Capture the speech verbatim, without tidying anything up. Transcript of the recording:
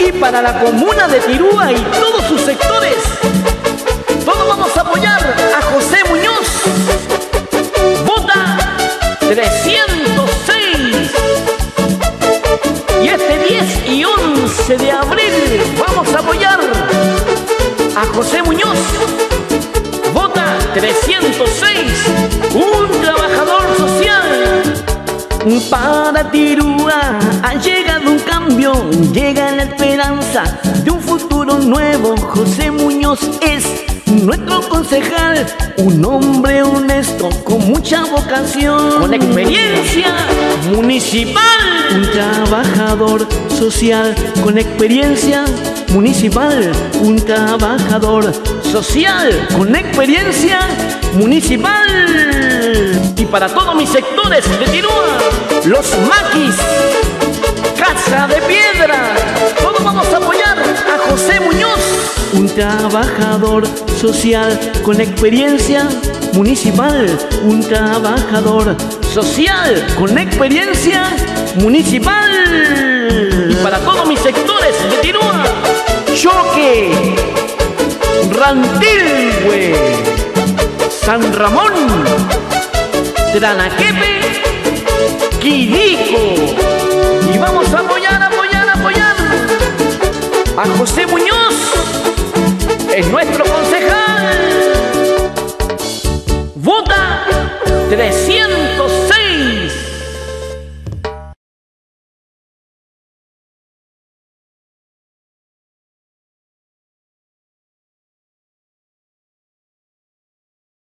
Y para la comuna de Tirúa y todos sus sectores, todos vamos a apoyar a José Muñoz. Vota trescientos seis. Y este diez y once de abril vamos a apoyar a José Muñoz. Vota trescientos seis, un trabajador social. Para Tirúa ha llegado un cambio, llega la esperanza de un futuro nuevo. José Muñoz es nuestro concejal, un hombre honesto con mucha vocación, con experiencia municipal. Un trabajador social con experiencia municipal. Un trabajador social con experiencia municipal. Y para todos mis sectores de Tirúa, los maquis, Casa de Piedra, todos vamos a apoyar a José Muñoz. Un trabajador social con experiencia municipal. Un trabajador social con experiencia municipal. Y para todos mis sectores de Tirúa, Choque, Rantilhue, San Ramón, Tranaquepe, Quirico. Y vamos a apoyar, apoyar, apoyar a José Muñoz, es nuestro concejal. Vota trescientos.